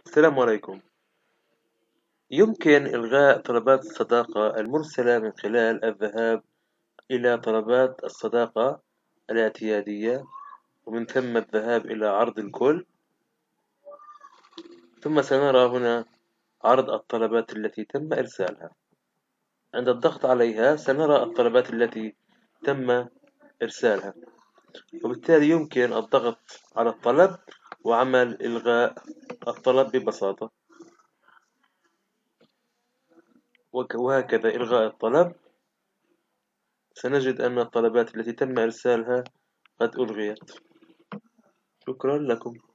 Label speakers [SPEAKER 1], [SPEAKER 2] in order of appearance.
[SPEAKER 1] السلام عليكم. يمكن إلغاء طلبات الصداقة المرسلة من خلال الذهاب إلى طلبات الصداقة الاعتيادية، ومن ثم الذهاب إلى عرض الكل، ثم سنرى هنا عرض الطلبات التي تم إرسالها. عند الضغط عليها سنرى الطلبات التي تم إرسالها، وبالتالي يمكن الضغط على الطلب وعمل إلغاء الطلب ببساطة، وهكذا إلغاء الطلب. سنجد أن الطلبات التي تم إرسالها قد ألغيت. شكرا لكم.